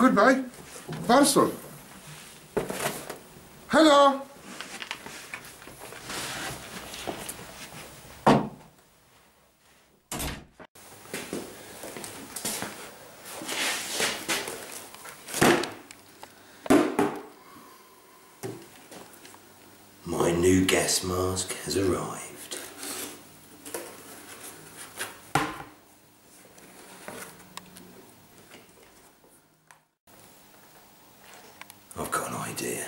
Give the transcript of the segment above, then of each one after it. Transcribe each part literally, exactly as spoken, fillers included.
Goodbye. Parcel. Hello. My new gas mask has arrived. I've got an idea.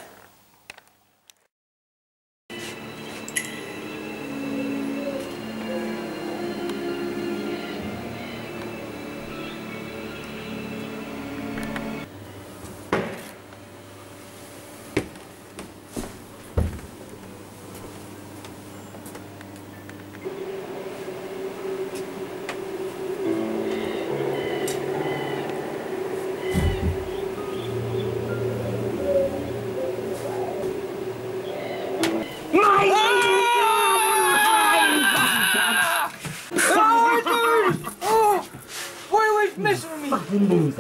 Fucking loser.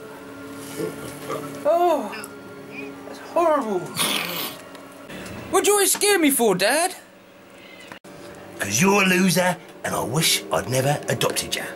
Oh, that's horrible. What'd you always scare me for, Dad? Because you're a loser and I wish I'd never adopted you.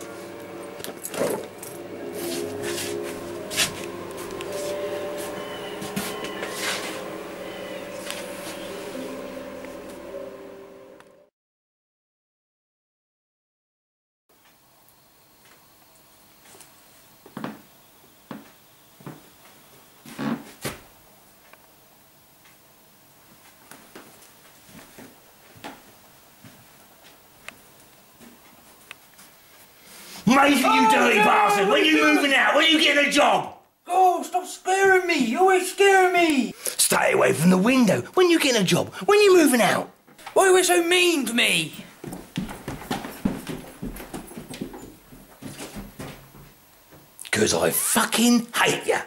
Maisley, you Oh, dirty no, bastard! no, When you no. moving out? When you getting a job? Oh, stop scaring me. You're always scaring me. Stay away from the window. When you getting a job? When you moving out? Why are you always so mean to me? Because I fucking hate you.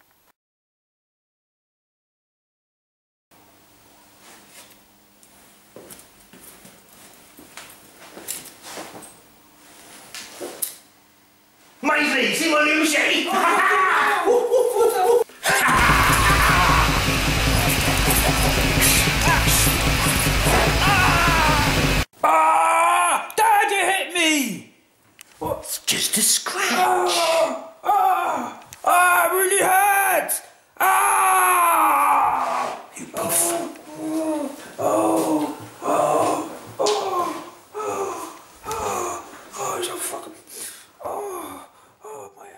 Maisley, see my new machete? Ah! Dad, you hit me! What? It's just a scratch. Ah! Ah! Ah! It really hurts! Ah! You puff. Oh! Oh! Oh! Oh! Oh! Oh! Oh! It's so fucking. Oh! Oh my.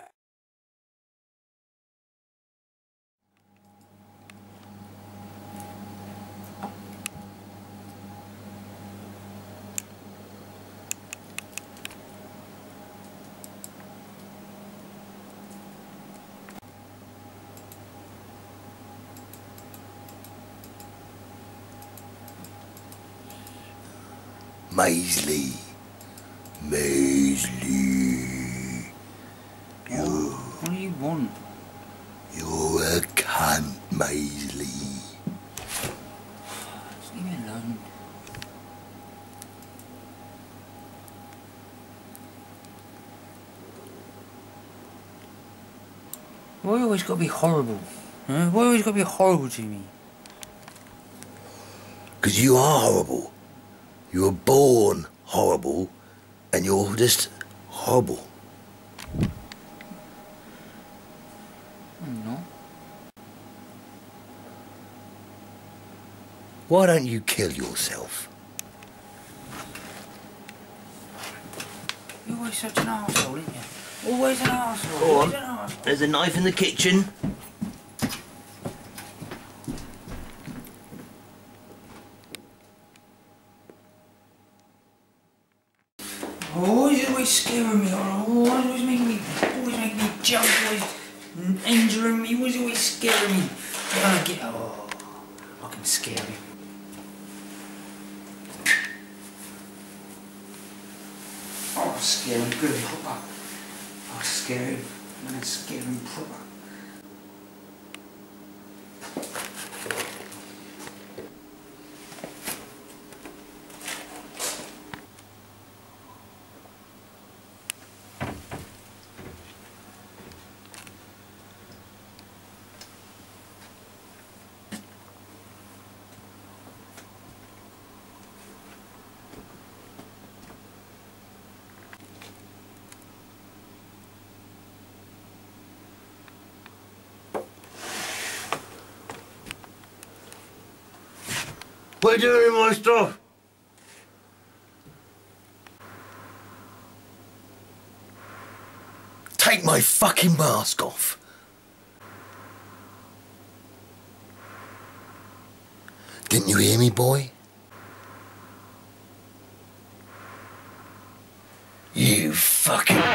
Maisley. Maisley. You're, What do you want? you're a cunt, Maisley. Just leave me alone. Why you always got to be horrible? Huh? Why you always got to be horrible to me? Because you are horrible. You were born horrible, and you're just horrible. I'm not. Why don't you kill yourself? You're always such an arsehole, aren't you? Always an arsehole. Go Always on. an arsehole. There's a knife in the kitchen. Oh, you're always scaring me. Oh, always making me, always making me jump. Always injuring me. Always, always scaring me. Oh, get, oh, I can scare you. Oh, scare him good, proper. Oh, scare him. I'm gonna scare him proper. What are you doing with my stuff? Take my fucking mask off. Didn't you hear me, boy? You fucking...